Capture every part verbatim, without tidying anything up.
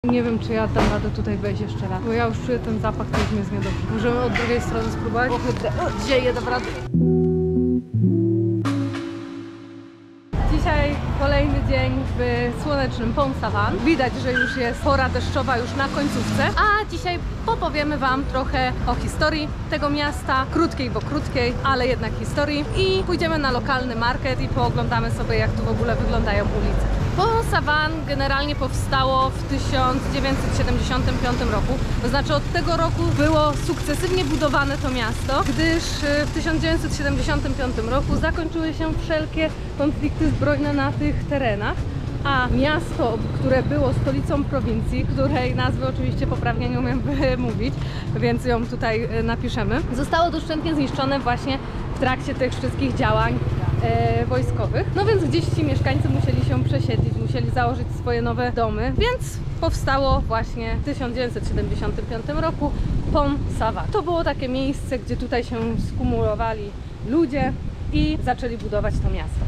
Nie wiem, czy ja dam radę tutaj wejść jeszcze raz, bo ja już czuję ten zapach, to już mi jest niedobrze. Możemy od drugiej strony spróbować? O, dzieje, dam radę. Dzisiaj kolejny dzień w słonecznym Pont Savan. Widać, że już jest pora deszczowa już na końcówce. A dzisiaj opowiemy Wam trochę o historii tego miasta. Krótkiej, bo krótkiej, ale jednak historii. I pójdziemy na lokalny market i pooglądamy sobie, jak tu w ogóle wyglądają ulice. Pont Savan generalnie powstało w tysiąc dziewięćset siedemdziesiątym piątym roku. To znaczy od tego roku było sukcesywnie budowane to miasto, gdyż w tysiąc dziewięćset siedemdziesiątym piątym roku zakończyły się wszelkie konflikty zbrojne na tych terenach. A miasto, które było stolicą prowincji, której nazwy oczywiście poprawnie nie umiem wymówić, więc ją tutaj napiszemy, zostało doszczętnie zniszczone właśnie w trakcie tych wszystkich działań e, wojskowych. No więc gdzieś ci mieszkańcy musieli się przesiedlić, musieli założyć swoje nowe domy, więc powstało właśnie w tysiąc dziewięćset siedemdziesiątym piątym roku Pont Savan. To było takie miejsce, gdzie tutaj się skumulowali ludzie i zaczęli budować to miasto.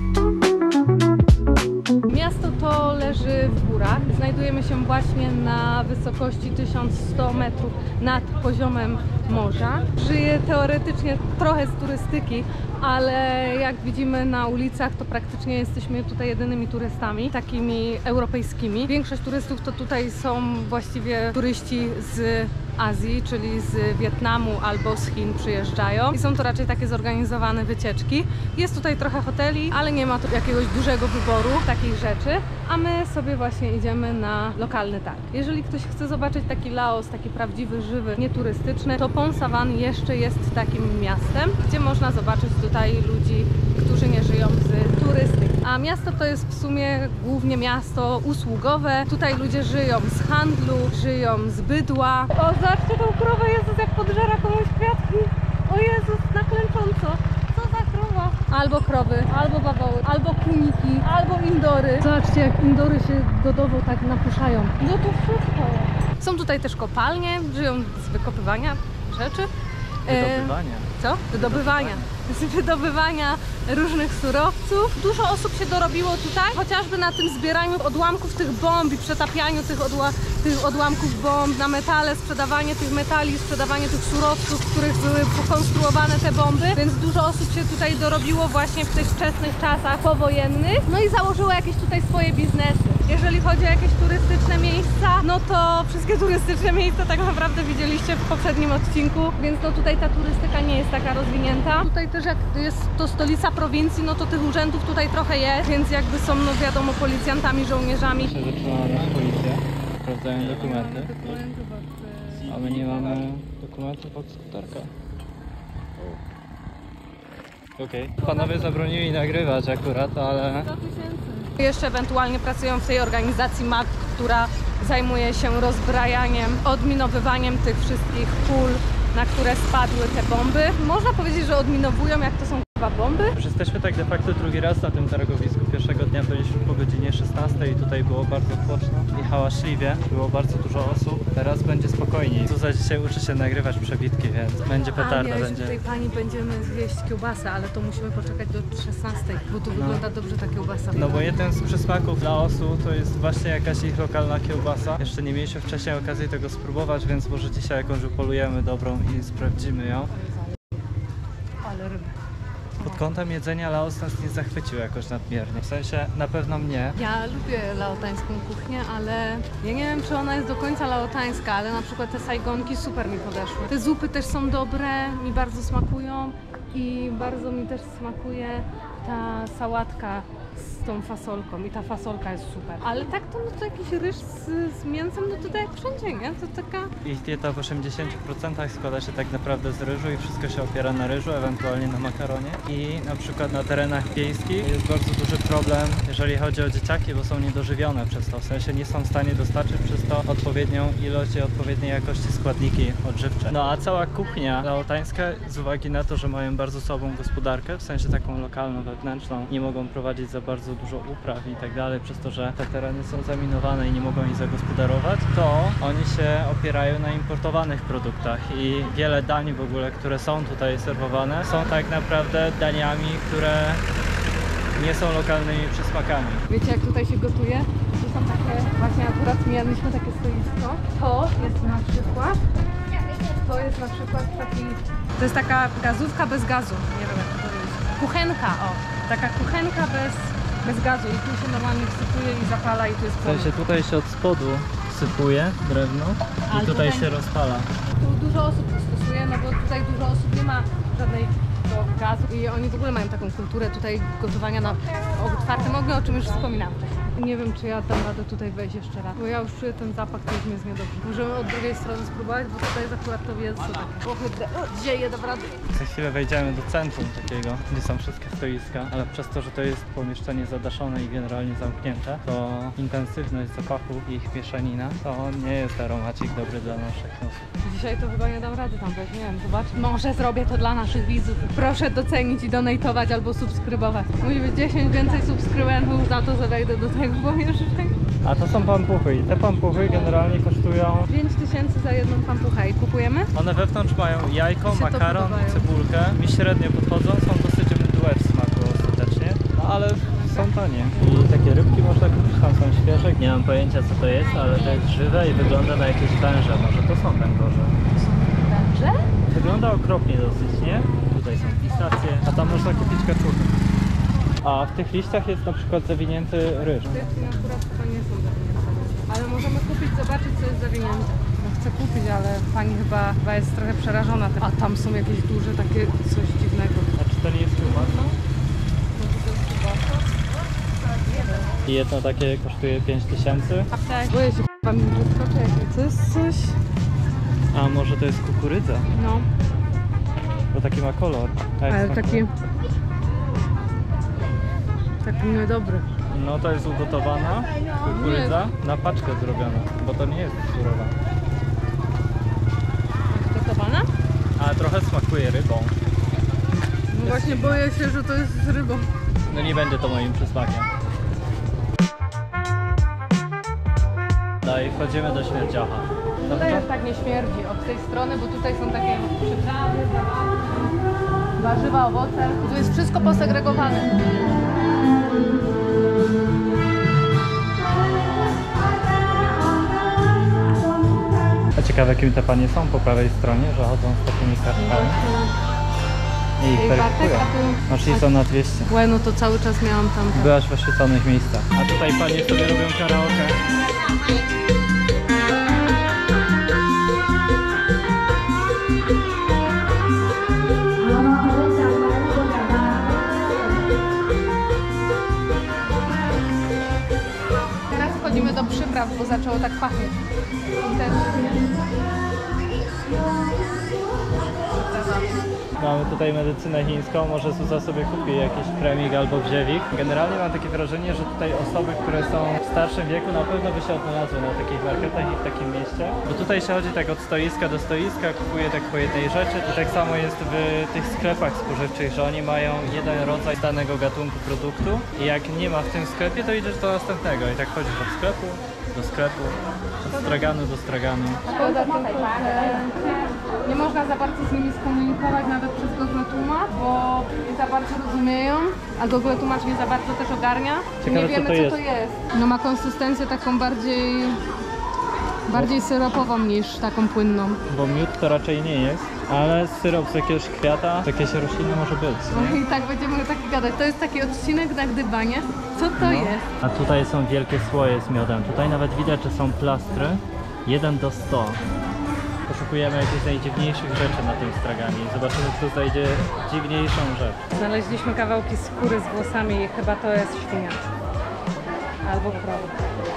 Miasto to leży w górach. Znajdujemy się właśnie na wysokości tysiąc sto metrów nad poziomem morza. Żyje teoretycznie trochę z turystyki, ale jak widzimy na ulicach, to praktycznie jesteśmy tutaj jedynymi turystami, takimi europejskimi. Większość turystów to tutaj są właściwie turyści z Azji, czyli z Wietnamu albo z Chin przyjeżdżają i są to raczej takie zorganizowane wycieczki. Jest tutaj trochę hoteli, ale nie ma tu jakiegoś dużego wyboru takich rzeczy, a my sobie właśnie idziemy na lokalny targ. Jeżeli ktoś chce zobaczyć taki Laos, taki prawdziwy, żywy, nieturystyczny, to Pont Savan jeszcze jest takim miastem, gdzie można zobaczyć tutaj ludzi, którzy nie żyją z turystyki. A miasto to jest w sumie głównie miasto usługowe. Tutaj ludzie żyją z handlu, żyją z bydła. O, zobaczcie tą krowę, Jezus, jak podżera komuś kwiatki. O Jezus, naklęcząco. Co za krowa? Albo krowy, albo bawoły, albo kuniki, albo indory. Zobaczcie, jak indory się godowo tak napuszają. No to wszystko. Są tutaj też kopalnie, żyją z wykopywania rzeczy. Wydobywania. Co? Wydobywania. Z wydobywania różnych surowców. Dużo osób się dorobiło tutaj, chociażby na tym zbieraniu odłamków tych bomb i przetapianiu tych, odła tych odłamków bomb na metale, sprzedawanie tych metali, sprzedawanie tych surowców, z których były pokonstruowane te bomby, więc dużo osób się tutaj dorobiło właśnie w tych wczesnych czasach powojennych, no i założyło jakieś tutaj swoje biznesy. Jeżeli chodzi o jakieś turystyczne miejsca, no to wszystkie turystyczne miejsca tak naprawdę widzieliście w poprzednim odcinku, więc no tutaj ta turystyka nie jest taka rozwinięta. Tutaj też jak jest to stolica prowincji, no to tych urzędów tutaj trochę jest, więc jakby są, no wiadomo, policjantami, żołnierzami. Zaczynała nas policja, sprawdzają dokumenty, a my nie mamy dokumentów od skuterka. Okej. Okay. Panowie zabronili nagrywać akurat, ale... Jeszcze ewentualnie pracują w tej organizacji M A G, która zajmuje się rozbrajaniem, odminowywaniem tych wszystkich pól, na które spadły te bomby. Można powiedzieć, że odminowują, jak to są chyba bomby. Już jesteśmy tak de facto drugi raz na tym targowisku. Pierwszego dnia byliśmy po godzinie szesnastej i tutaj było bardzo tłoczno i hałaśliwie. Było bardzo dużo osób. Teraz będzie spokojniej. Zuza dzisiaj uczy się nagrywać przebitki, więc będzie petarda. A będzie. tutaj pani będziemy zjeść kiełbasę, ale to musimy poczekać do szesnastej, bo tu no. wygląda dobrze ta kiełbasa. No bo jeden z przysmaków Laosu to jest właśnie jakaś ich lokalna kiełbasa. Jeszcze nie mieliśmy wcześniej okazji tego spróbować, więc może dzisiaj jakąś upolujemy dobrą i sprawdzimy ją. Ale ryby. Pod kątem jedzenia Laos nas nie zachwycił jakoś nadmiernie. W sensie na pewno mnie. Ja lubię laotańską kuchnię, ale ja nie wiem, czy ona jest do końca laotańska, ale na przykład te sajgonki super mi podeszły. Te zupy też są dobre, mi bardzo smakują i bardzo mi też smakuje ta sałatka z tą fasolką i ta fasolka jest super. Ale tak to, no to jakiś ryż z, z mięsem, no to tak jak wszędzie, nie? To taka... Ich dieta w osiemdziesięciu procentach składa się tak naprawdę z ryżu i wszystko się opiera na ryżu, ewentualnie na makaronie. I na przykład na terenach wiejskich jest bardzo duży problem, jeżeli chodzi o dzieciaki, bo są niedożywione przez to. W sensie nie są w stanie dostarczyć przez to odpowiednią ilość i odpowiedniej jakości składniki odżywcze. No a cała kuchnia laotańska, z uwagi na to, że mają bardzo słabą gospodarkę, w sensie taką lokalną, wewnętrzną, nie mogą prowadzić za bardzo dużo upraw i tak dalej, przez to, że te tereny są zaminowane i nie mogą ich zagospodarować, to oni się opierają na importowanych produktach i wiele dań w ogóle, które są tutaj serwowane, są tak naprawdę daniami, które nie są lokalnymi przysmakami. Wiecie, jak tutaj się gotuje? są takie, właśnie akurat mieliśmy takie stoisko. To jest na przykład, to jest na przykład taki, to jest taka gazówka bez gazu, nie wiem jak to powiedzieć. Kuchenka, o, taka kuchenka bez, bez gazu i tu się normalnie wsypuje i zapala i tu jest W płomień. sensie tutaj się od spodu sypuje drewno Ale i tutaj tutaj- się rozpala. Tu dużo osób to stosuje, no bo tutaj dużo osób nie ma żadnej do gazu i oni w ogóle mają taką kulturę tutaj gotowania na otwartym ogniu, o czym już wspominałam. Nie wiem, czy ja dam radę tutaj wejść jeszcze raz, bo ja już czuję ten zapach, to już mi jest niedobrze. Możemy od drugiej strony spróbować, bo tutaj jest akurat to mięso takie ohydne. O, dzieje, dam radę. Za chwilę wejdziemy do centrum takiego, gdzie są wszystkie stoiska, ale przez to, że to jest pomieszczenie zadaszone i generalnie zamknięte, to intensywność zapachu i ich mieszanina to nie jest aromacik dobry dla naszych nosów. Dzisiaj to chyba nie dam rady tam wejść, nie wiem, zobacz. Może zrobię to dla naszych widzów. Proszę docenić i donatować albo subskrybować. Musi być dziesięć więcej subskrybentów, za to, że wejdę do tego pomieszczenia. A to są pampuchy i te pampuchy generalnie kosztują... pięć tysięcy za jedną pampuchę i kupujemy? One wewnątrz mają jajko, Mi się to makaron podobają. i cebulkę. Mi średnio podchodzą, są dosyć mdłe w smaku ostatecznie, no ale są tanie. I takie rybki można kupić, tam są świeże. Nie mam pojęcia co to jest, ale to jest żywe i wygląda na jakieś węże. Może to są węgorze. Węże? Wygląda okropnie dosyć, nie? Tutaj są pistacje, a tam można kupić kaczuchy. A w tych liściach jest na przykład zawinięty ryż. Te akurat chyba nie są zawinięte. Ale możemy kupić, zobaczyć co jest zawinięte. No chcę kupić, ale pani chyba, chyba jest trochę przerażona. A tam są jakieś duże takie coś dziwnego. A czy to nie jest kiełbasa? Może to jest kiełbasa? I jedno takie kosztuje pięć tysięcy. Tak. Boję się k***a mi wyskoczy jakieś. To jest coś... A może to jest kukurydza? No, Bo taki ma kolor. A jak ale smakuje? taki... Taki niedobry. No to jest ugotowana kukurydza na paczkę zrobiona, bo to nie jest surowa. Gotowana? A trochę smakuje rybą. No właśnie boję się, że to jest z rybą. No nie będzie to moim przysmakiem. Dalej wchodzimy do śmierdziacha. Tutaj już tak nie śmierdzi od tej strony, bo tutaj są takie przyprawy, zabawki, warzywa, owoce. Tu jest wszystko posegregowane. A ciekawe kim te panie są po prawej stronie, że chodzą z takimi kartkami i ich Ej, Bartek, weryfikują. a ty- No czyli są na dwieście. Łe, no to cały czas miałam tam. Byłaś w oświetlonych miejscach. A tutaj panie sobie robią karaoke. Teraz wchodzimy do przypraw, bo zaczęło tak pachnieć. I też... Mamy tutaj medycynę chińską, może Zuza sobie kupi jakiś premik albo wziewik. Generalnie mam takie wrażenie, że tutaj osoby, które są w starszym wieku na pewno by się odnalazły na takich marketach i w takim mieście. Bo tutaj się chodzi tak od stoiska do stoiska, kupuje tak po jednej rzeczy. I tak samo jest w tych sklepach spożywczych, że oni mają jeden rodzaj danego gatunku produktu i jak nie ma w tym sklepie, to idziesz do następnego i tak chodzisz od sklepu do sklepu, od straganu do straganu. Szkoda tylko, że nie można za bardzo z nimi skomunikować nawet przez Google Tłumacz, bo nie za bardzo rozumieją, a Google Tłumacz nie za bardzo też ogarnia. Ciekawe, nie co wiemy to co jest. to jest. No ma konsystencję taką bardziej bardziej syropową niż taką płynną. Bo miód to raczej nie jest, ale syrop z jakiegoś kwiata, z jakiejś rośliny może być, No nie? i tak będziemy taki gadać. To jest taki odcinek na gdybanie. Co to No. jest? A tutaj są wielkie słoje z miodem. Tutaj nawet widać, że są plastry. jeden do stu. Poszukujemy jakichś najdziwniejszych rzeczy na tym straganie i zobaczymy, kto znajdzie dziwniejszą rzecz. Znaleźliśmy kawałki skóry z włosami i chyba to jest świnia. Albo krowa.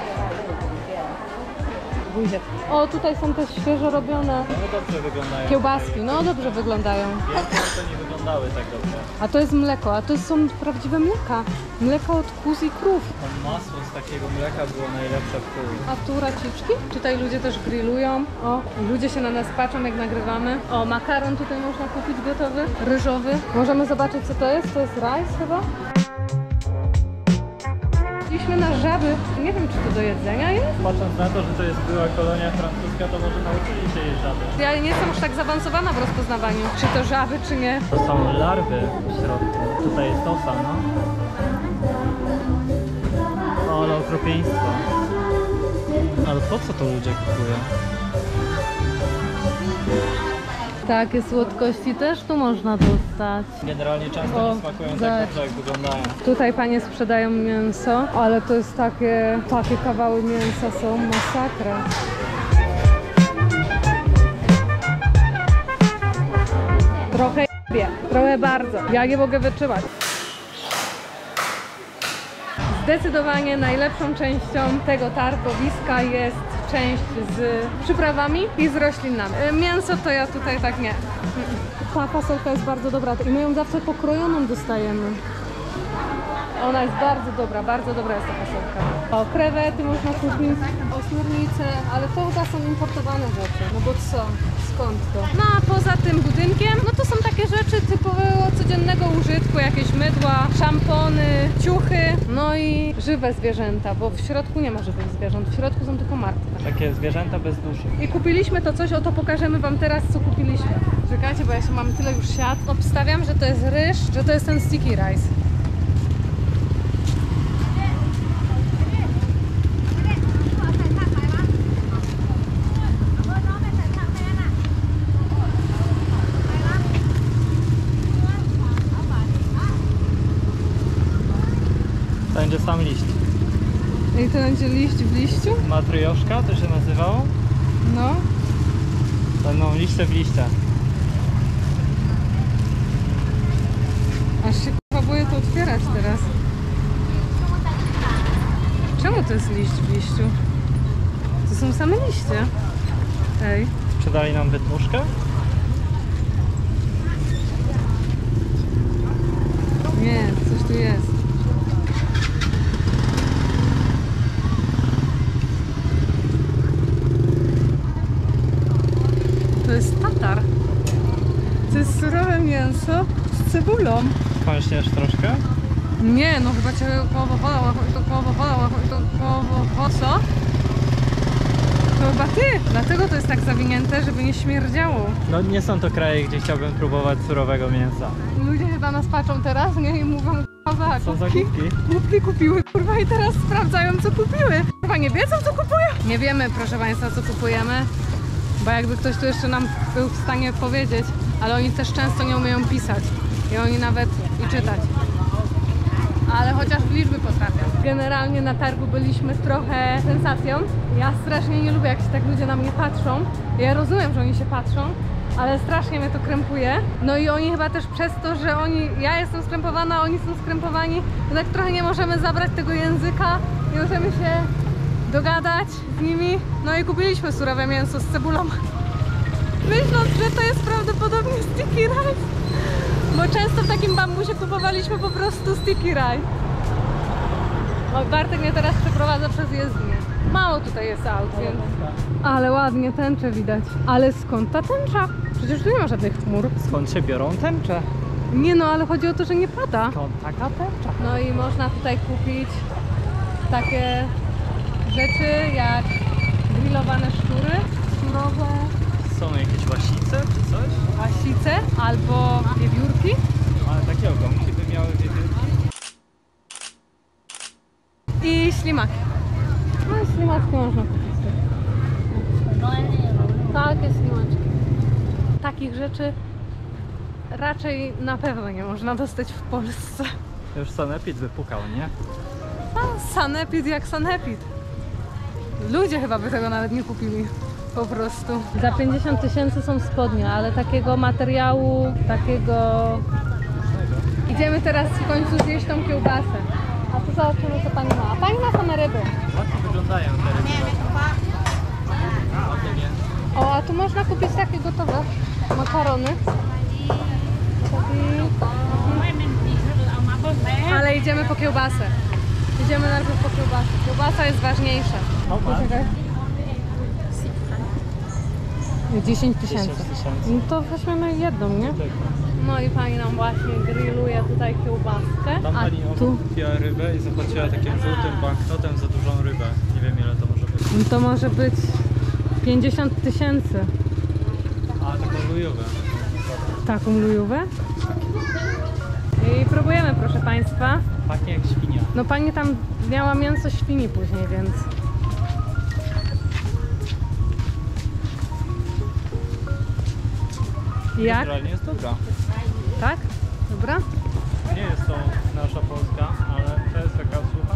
Buzie. O, tutaj są też świeżo robione No dobrze wyglądają. kiełbaski. No dobrze wyglądają. Wielkie to nie wyglądały tak dobrze. A to jest mleko, a to są prawdziwe mleka. Mleko od kóz i krów. To masło z takiego mleka było najlepsze w pół. A tu raciczki. Tutaj ludzie też grillują. O, ludzie się na nas patrzą jak nagrywamy. O, makaron tutaj można kupić gotowy, ryżowy. Możemy zobaczyć co to jest. To jest rajs chyba. Szliśmy na żaby. Nie wiem czy to do jedzenia jest. Patrząc na to, że to jest była kolonia francuska, to może nauczyli się jeść żaby. Ja nie jestem już tak zaawansowana w rozpoznawaniu, czy to żaby, czy nie. To są larwy w środku. Tutaj jest osa, no. Ale okropieństwo. Ale po co to ludzie kupują? Takie słodkości też tu można dostać. Generalnie często O, nie smakują tak zobacz. dobrze, jak wyglądają. Tutaj panie sprzedają mięso, ale to jest takie, takie kawały mięsa są masakra. Trochę jebie, trochę bardzo. Ja nie mogę wytrzymać. Zdecydowanie najlepszą częścią tego targowiska jest część z przyprawami i z roślinami. E, Mięso to ja tutaj tak nie. Ta fasolka jest bardzo dobra i my ją zawsze pokrojoną dostajemy. Ona jest bardzo dobra, bardzo dobra jest ta fasolka. O, krewety można kupić, ośmiornice, ale to chyba są importowane rzeczy, no bo co? Skąd to? No a poza tym budynkiem, no to są takie rzeczy typowego codziennego użytku, jakieś mydła, szampony, ciuchy, no i żywe zwierzęta, bo w środku nie ma żywych zwierząt, w środku są tylko martwe. Takie zwierzęta bez duszy. I kupiliśmy to coś, oto pokażemy wam teraz, co kupiliśmy. Czekajcie, bo ja się mam tyle już siat. Obstawiam, że to jest ryż, że to jest ten sticky rice. To będzie sam liść. I to będzie liść w liściu? Matryjoszka to się nazywało? No. Będą liście w liście. Aż się k***a boję to otwierać teraz. Czemu to jest liść w liściu? To są same liście. Ej. Sprzedali nam wydmuszkę? Nie, coś tu jest. To jest tatar. To jest surowe mięso z cebulą. Kąśniesz troszkę? Nie, no chyba cię kołowo to kołowo to kołowo co? To chyba ty! Dlatego to jest tak zawinięte, żeby nie śmierdziało. No nie są to kraje, gdzie chciałbym próbować surowego mięsa. Ludzie chyba nas patrzą teraz, nie? I mówią, kurwa, Są za głupki, głupki. głupki kupiły, kurwa, i teraz sprawdzają, co kupiły. Kurwa, nie wiedzą, co kupują? Nie wiemy, proszę państwa, co kupujemy, bo jakby ktoś tu jeszcze nam był w stanie powiedzieć, ale oni też często nie umieją pisać i oni nawet i czytać. Ale chociaż liczby potrafią. Generalnie na targu byliśmy trochę sensacją. Ja strasznie nie lubię, jak się tak ludzie na mnie patrzą. Ja rozumiem, że oni się patrzą, ale strasznie mnie to krępuje. No i oni chyba też przez to, że oni, ja jestem skrępowana, oni są skrępowani, to tak trochę nie możemy zabrać tego języka, nie możemy się dogadać z nimi. No i kupiliśmy surowe mięso z cebulą, myśląc, że to jest prawdopodobnie sticky rice. Bo często w takim bambusie kupowaliśmy po prostu sticky rice. O, Bartek mnie teraz przeprowadza przez jezdnię. Mało tutaj jest aut, więc... Ale ładnie tęczę widać. Ale skąd ta tęcza? Przecież tu nie ma żadnych chmur. Skąd się biorą tęcze? Nie no, ale chodzi o to, że nie pada. Skąd taka tęcza? No i można tutaj kupić takie rzeczy jak grillowane szczury, surowe Są jakieś łasice czy coś? łasice albo wiewiórki. Ale takie ogonki by miały wiewiórki? I ślimaki. No i ślimaczki można kupić. Takie ślimaczki. Takich rzeczy raczej na pewno nie można dostać w Polsce. Już sanepid wypukał, nie? A sanepid jak sanepid. Ludzie chyba by tego nawet nie kupili. Po prostu. Za pięćdziesiąt tysięcy są spodnie, ale takiego materiału, takiego... Idziemy teraz w końcu zjeść tą kiełbasę. A tu zobaczymy, co pani ma. A pani ma same ryby. Ładnie wyglądają te ryby. O, a tu można kupić takie gotowe makarony. Taki... Ale idziemy po kiełbasę. Idziemy najpierw po kiełbasę. Kiełbasa jest ważniejsza. Poczekaj. dziesięć tysięcy. No to weźmiemy jedną, nie? No i pani nam właśnie grilluje tutaj kiełbaskę. Tam A pani tu kupiła rybę i zapłaciła takim żółtym banknotem za dużą rybę. Nie wiem, ile to może być. no to może być pięćdziesiąt tysięcy. A, taką lujówę. Taką lujówę. I próbujemy, proszę państwa. Pachnie jak świnia. No pani tam miała mięso świni później, więc... Jak? Generalnie jest dobra. Tak? Dobra? Nie jest to nasza Polska, ale to jest taka sucha.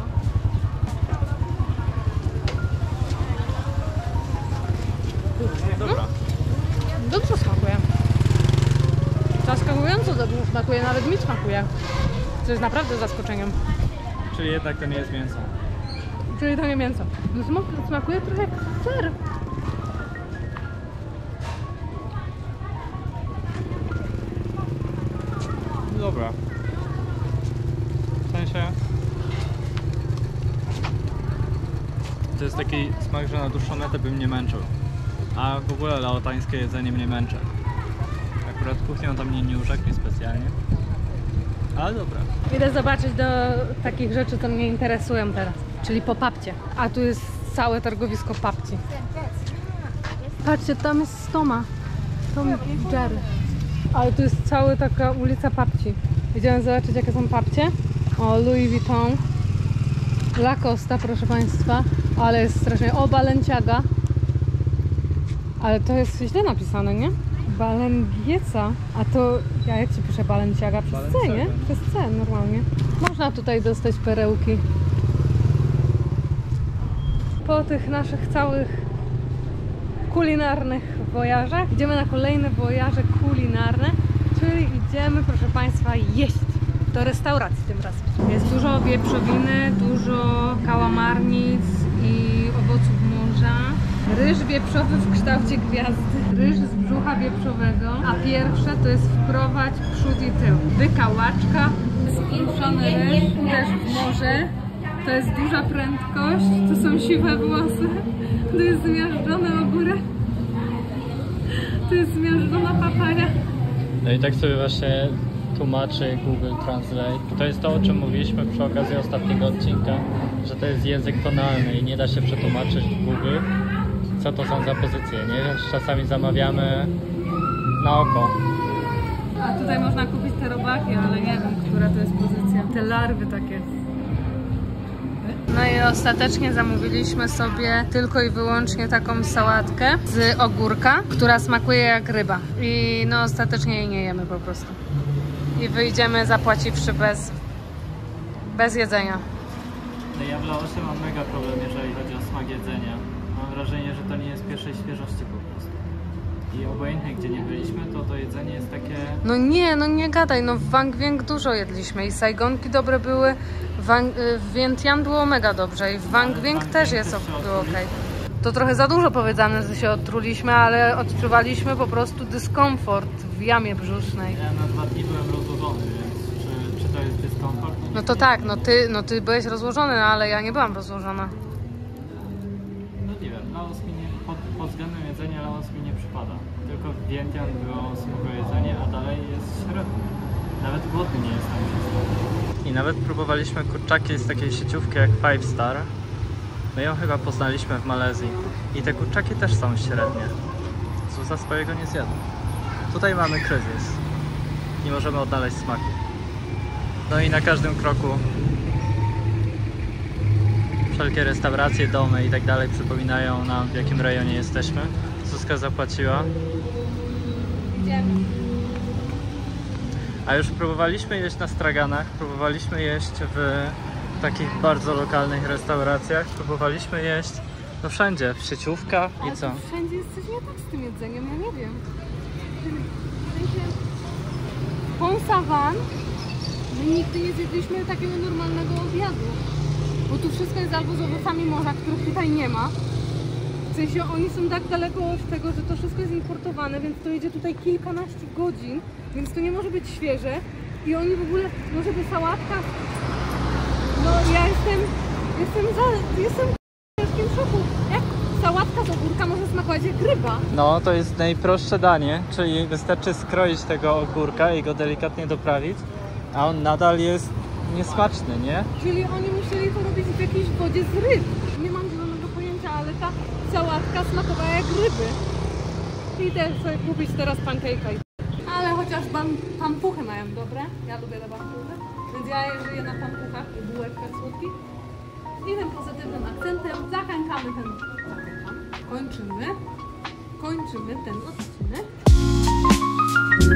Dobra. Dobrze smakuje. Zaskakująco dobrze smakuje, nawet mi smakuje. Co jest naprawdę zaskoczeniem. Czyli jednak to nie jest mięso. Czyli to nie mięso. No smak, smakuje trochę jak ser. Dobra. W sensie... To jest taki smak, że na dłuższą metę bym nie męczył. A w ogóle laotańskie jedzenie mnie męczy. Akurat kuchnią tam mnie nie urzeknie specjalnie. Ale dobra. Idę zobaczyć do takich rzeczy, co mnie interesują teraz. Czyli po papcie. A tu jest całe targowisko papci. Patrzcie, tam jest Stoma. Tom Jerry. Ale tu jest cała taka ulica papci. Idziemy zobaczyć, jakie są papcie. O, Louis Vuitton. Lacosta, proszę Państwa. Ale jest strasznie... O, Balenciaga. Ale to jest źle napisane, nie? Balengieca. A to... Ja jak się pisze Balenciaga? Przez C, nie? Przez C normalnie. Można tutaj dostać perełki. Po tych naszych całych kulinarnych wojażach idziemy na kolejne wojaże kulinarne, czyli idziemy, proszę Państwa, jeść do restauracji tym razem. Jest dużo wieprzowiny, dużo kałamarnic i owoców morza. Ryż wieprzowy w kształcie gwiazdy. Ryż z brzucha wieprzowego. A pierwsze to jest wprowadź przód i tył. Wykałaczka, spiętrzony ryż, też w morze. To jest duża prędkość, to są siwe włosy. To jest zmiażdżone ogórek. To jest zmiażdżona papaja. No i tak sobie właśnie tłumaczy Google Translate. To jest to, o czym mówiliśmy przy okazji ostatniego odcinka, że to jest język tonalny i nie da się przetłumaczyć w Google, co to są za pozycje, nie? Więc czasami zamawiamy na oko. A tutaj można kupić te robaki, ale nie wiem, która to jest pozycja. Te larwy takie. No i ostatecznie zamówiliśmy sobie tylko i wyłącznie taką sałatkę z ogórka, która smakuje jak ryba. I no ostatecznie jej nie jemy po prostu. I wyjdziemy zapłaciwszy bez, bez jedzenia. No ja w Laosie mam mega problem, jeżeli chodzi o smak jedzenia. Mam wrażenie, że to nie jest pierwszej świeżości po prostu. I obojętnie gdzie nie byliśmy, to to jedzenie jest takie... No nie, no nie gadaj, no w Vang Vieng dużo jedliśmy i Saigonki dobre były, w Vientiane było mega dobrze i w Vang Vieng też jest było ok. To trochę za dużo powiedziane, że się odtruliśmy, ale odczuwaliśmy po prostu dyskomfort w jamie brzusznej. Ja na dwa dni byłem rozłożony, więc czy, czy to jest dyskomfort? No, no to tak, no ty, no ty byłeś rozłożony, no ale ja nie byłam rozłożona. No nie wiem, Laos mi nie, pod, pod względem jedzenia Laos mi nie przypada. Tylko w Vientiane było spoko jedzenie, a dalej jest średnio. Nawet głodny nie jestem przez to. I nawet próbowaliśmy kurczaki z takiej sieciówki jak Five Star. My ją chyba poznaliśmy w Malezji. I te kurczaki też są średnie. Zuza swojego nie zjadł. Tutaj mamy kryzys. Nie możemy odnaleźć smaku. No i na każdym kroku wszelkie restauracje, domy i tak dalej przypominają nam, w jakim rejonie jesteśmy. Zuzka zapłaciła. Idziemy. A już próbowaliśmy jeść na straganach, próbowaliśmy jeść w takich bardzo lokalnych restauracjach, próbowaliśmy jeść no wszędzie, w sieciówkach i co? Ale wszędzie jest coś nie tak z tym jedzeniem, ja nie wiem. W Khon Savan my nigdy nie zjedliśmy takiego normalnego obiadu. Bo tu wszystko jest albo z owocami morza, których tutaj nie ma. W sensie oni są tak daleko od tego, że to wszystko jest importowane, więc to idzie tutaj kilkanaście godzin, więc to nie może być świeże. I oni w ogóle, no żeby sałatka... No ja jestem, jestem za, jestem w ciężkim szoku. Jak sałatka z ogórka może smakować jak ryba? No, to jest najprostsze danie, czyli wystarczy skroić tego ogórka i go delikatnie doprawić, a on nadal jest niesmaczny, nie? Czyli oni musieli to robić w jakiejś wodzie z ryb. Nie mam zielonego pojęcia, ale ta sałatka smakowała jak ryby. Idę sobie kupić teraz pancake'a. Ale chociaż pan, pampuchy mają dobre. Ja lubię te pampuchy. Więc ja żyję na pampuchach i bułeczkach słodkich. I tym pozytywnym akcentem zachęcamy ten... Zachęcam. Kończymy. Kończymy ten odcinek.